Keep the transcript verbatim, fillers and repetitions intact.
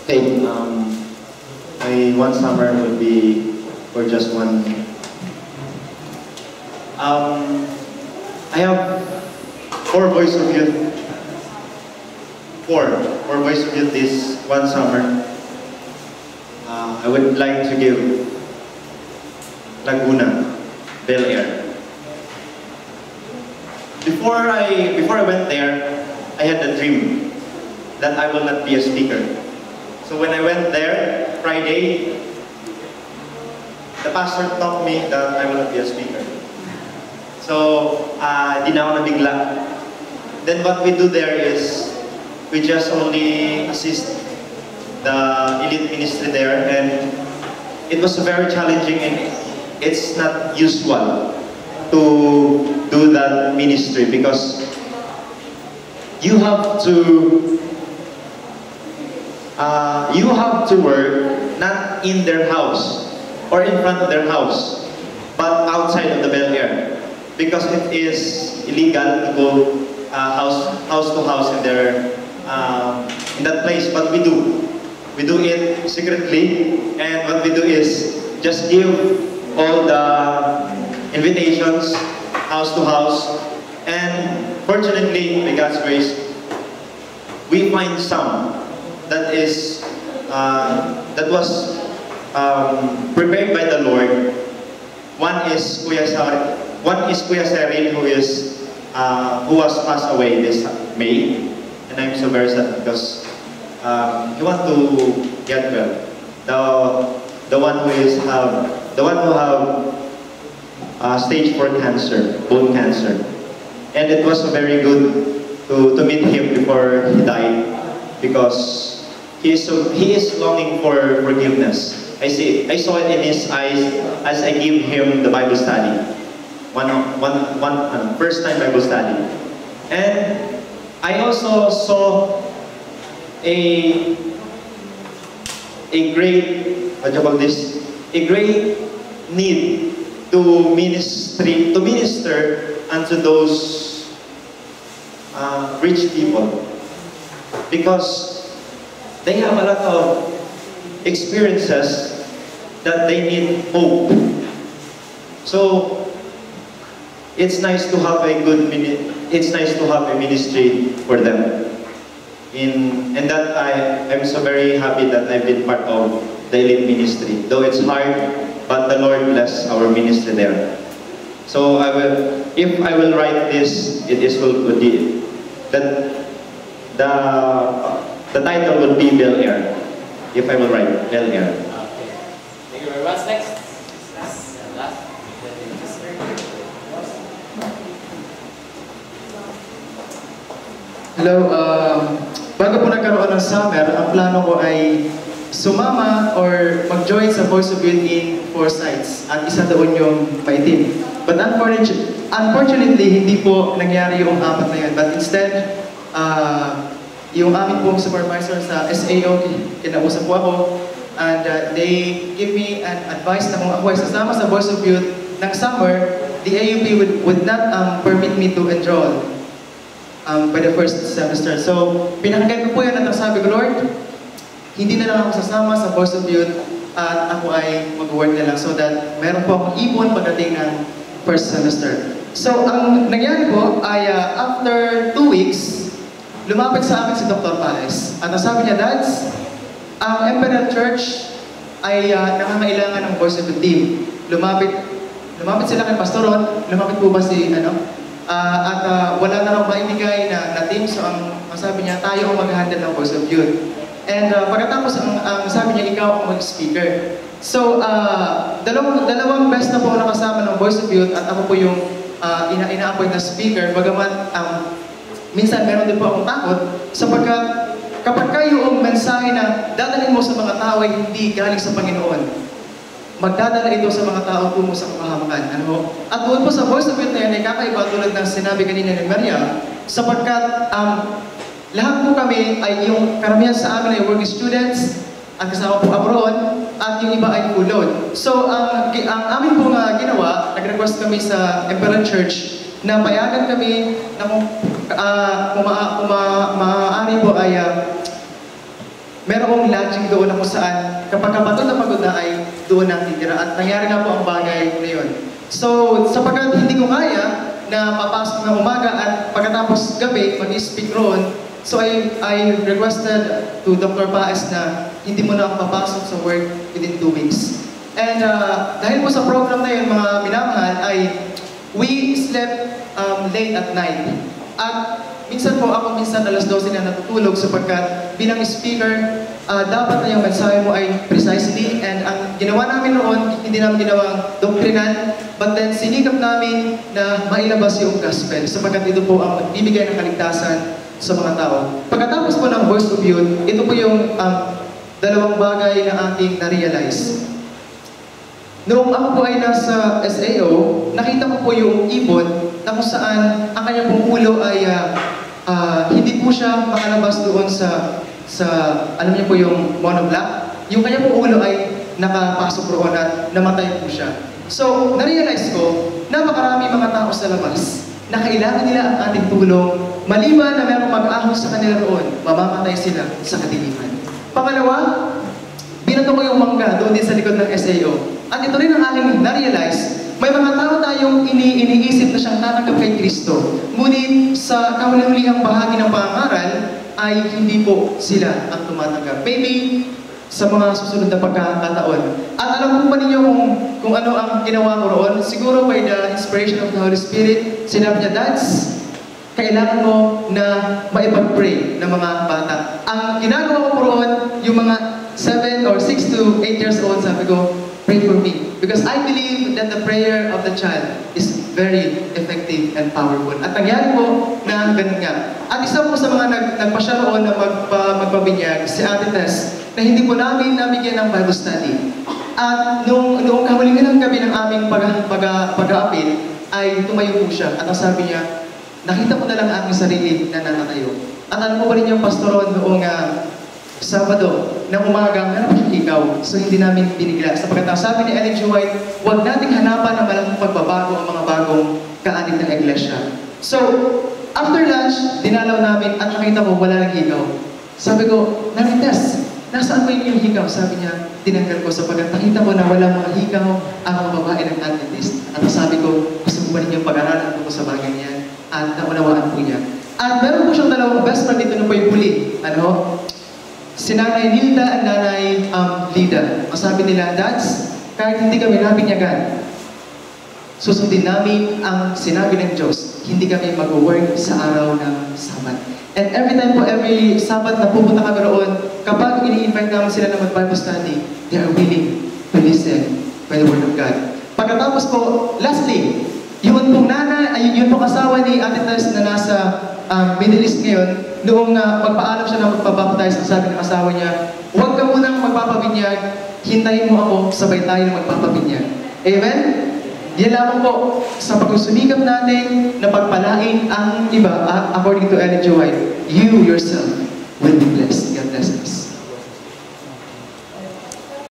Okay, um, my one summer would be for just one. Um, I have four boys of youth. Four, four boys of youth this one summer. Uh, I would like to give Laguna, Bel Air. Before I before I went there, I had a dream that I will not be a speaker. So when I went there Friday, the pastor taught me that I will not be a speaker. So uh, di na ako nabigla. Then what we do there is we just only assist the elite ministry there, and it was very challenging, and it's not usual to do that ministry because you have to uh, you have to work not in their house or in front of their house, but outside of the Bel Air, because it is illegal to go uh, house house to house in their uh, in that place. But we do we do it secretly, and what we do is just give all the invitations house to house, and fortunately, by God's grace, we find some that is uh, that was um, prepared by the Lord. One is Kuya Sar, one is Kuya Seril, who is uh, who was passed away this May, and I'm so very sad because um, he want to get well. The the one who is have the one who have uh, stage four cancer, bone cancer, and it was very good to to meet him before he died because he is so he is longing for forgiveness. I see I saw it in his eyes as I gave him the Bible study, one one one uh, first time Bible study, and I also saw a a great what do you call this a great need to ministry to minister unto those uh, rich people, because they have a lot of experiences that they need hope. So it's nice to have a good mini it's nice to have a ministry for them. In and that I am so very happy that I've been part of the elite ministry. Though it's hard, but the Lord bless our ministry there. So I will, if I will write this, it is will be that the the title would be Bel Air. If I will write Bel Air. Okay. Thank you very much. Next. Last. Last. Hello, um, bago po nagkaroon ng summer, ang plano ko ay sumama or mag-join sa Voice of Youth in four sites, at isa doon yung maitim. But unfortunately, unfortunately, hindi po nangyari yung apat na yun. But instead, uh, yung aming pong supervisor sa S A O, kinausap po ako, and uh, they give me an advice na kung ako ay sasama sa Voice of Youth ng summer, the A U P would, would not um, permit me to enroll um, by the first semester. So, pinakinggan ko po yan at sabi ko, Lord, hindi na lang ako sasama sa Voice of Youth at ako ay mag-work na lang so that meron po akong ipon pagdating ng first semester. So, ang nangyari po ay uh, after two weeks, lumapit sa amin si Doctor Paes. At ang sabi niya, Dads, ang Emperor Church ay uh, nangangailangan ng Voice of Youth team. Lumapit, lumapit sila kay Pastoron, lumapit po ba si, ano, uh, at uh, wala na raw maibigay na, na team. So, ang, ang sabi niya, tayo ang mag-handle ng Voice of Youth. And uh, pagkatapos, ang, ang sabi niya, ikaw ang mag-speaker. So, uh, dalawang, dalawang best na po nakasama ng Voice of Youth at ako po yung uh, ina ina-appoint na speaker. Bagamat, um, minsan meron din po akong takot sapagkat kapag kayo ang mensahe na dadalhin mo sa mga tao ay hindi galing sa Panginoon, magdadala ito sa mga tao tungo sa kapahamakan. Ano? At doon po sa Voice of Youth na yan ay kakaiba tulad ng sinabi kanina ni Maria, sapagkat um, lahat po kami ay yung karamihan sa amin ay working students at kasama po abroad at yung iba ay full load. So ang, ang amin pong uh, ginawa, nag-request kami sa Emperor Church na payagan kami na kung, uh, kung, ma kung ma maaari po ay uh, merong lodging doon na kung saan kapag kapagod na pagod na ay doon na titira. At nangyari nga po ang bagay na yun. So, sapagkat hindi ko kaya na papasok ng umaga at pagkatapos gabi mag-speak roon, so I, I requested to Doctor Paes na hindi mo na ako papasok sa work within two weeks. And uh, dahil po sa program na yun, mga minamahal, ay we slept um, late at night. At minsan po ako, minsan alas dose na natutulog sapagkat bilang speaker, uh, dapat na yung mensahe mo ay precisely. And ang ginawa namin noon, hindi namin ginawang doktrinal, but then sinikap namin na mailabas yung gospel sapagkat ito po ang magbibigay ng kaligtasan sa mga tao. Pagkatapos po ng Voice of Youth, ito po yung um, dalawang bagay na ating na-realize. Noong ako po ay nasa S A O, nakita ko po yung ibon na kung saan ang kanyang pong ulo ay uh, uh, hindi po siya makalabas doon sa, sa alam niyo po yung monoblock. Yung kanyang pong ulo ay nakapasok roon at namatay po siya. So, na-realize ko, napakarami mga tao sa labas na kailangan nila ang ating tulong, maliban na mayroong mag-ahon sa kanila roon, mamamatay sila sa kadiliman. Pangalawa, binato ko yung mangga doon din sa likod ng S A O. At ito rin ang aking na-realize, may mga tao tayong ini iniisip na siyang tatanggap kay Kristo. Ngunit sa kahuli-hulihang bahagi ng pangaral ay hindi po sila ang tumatanggap. Maybe sa mga susunod na pagkakataon. At alam po ba ninyo kung, kung ano ang ginawa ko roon? Siguro by the inspiration of the Holy Spirit, sinabi niya, Dads, kailangan mo na maipag-pray ng mga bata. Ang ginagawa ko po roon, yung mga seven or six to eight years old, sabi ko, pray for me. Because I believe that the prayer of the child is very effective and powerful. At nangyari po na ganun nga. At isa po sa mga nag, nagpasya roon na magpa, magpabinyag, si Ate Tess, na hindi po namin nabigyan ng Bible study. At noong, noong kahulingan ng gabi ng aming pag, pag, pag-aapil, ay tumayo po siya. At ang sabi niya, nakita ko na lang ang aking sarili na nanatayo. At ano po pa rin yung pastoron noong uh, Sabado, ng umaga, ano pa ikaw? So hindi namin binigla. Sapagkat ang sabi ni Ellen G. White, huwag nating hanapan ng malaking pagbabago ang mga bagong kaanib ng iglesia. So, after lunch, dinalaw namin at nakita ko wala nang hikaw. Sabi ko, Narites, nasaan mo yung hikaw? Sabi niya, tinanggal ko sapagkat nakita ko na walang mga hikaw ang mga babae ng Adventist. At sabi ko, gusto mo ba ninyong pag-aralan ko sa bagay niyan? At naunawaan po niya. At meron po siyang dalawang best friend dito na po yung huli. Ano? Si Nanay Nilda at Nanay um, Lida. Ang sabi nila, Dads, kahit hindi kami nabinyagan, susundin namin ang sinabi ng Diyos. Hindi kami mag-work sa araw ng Sabat. And every time po, every Sabat na pupunta kami roon, kapag ini-invite namin sila na mag-Bible study, they are willing to listen by the Word of God. Pagkatapos po, lastly, yun pong nana, ay yun pong asawa ni Ate Tess na nasa um, Middle East ngayon, noong uh, magpaalam siya na magpabaptize, ang sabi ng asawa niya, huwag ka munang magpapabinyag, hintayin mo ako, sabay tayo na magpapabinyag. Amen? Yan lamang po, sa pagsusumikap natin na pagpalain ang iba, uh, according to Ellen G. White, you yourself will be blessed.